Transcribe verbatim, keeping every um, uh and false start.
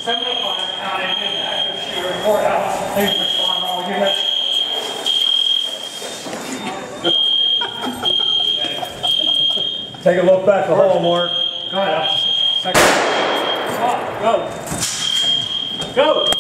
seven oh five County, active shooter, courthouse, please respond all units. Take a look back the hall, Mark. Go ahead. Second. Go. Go.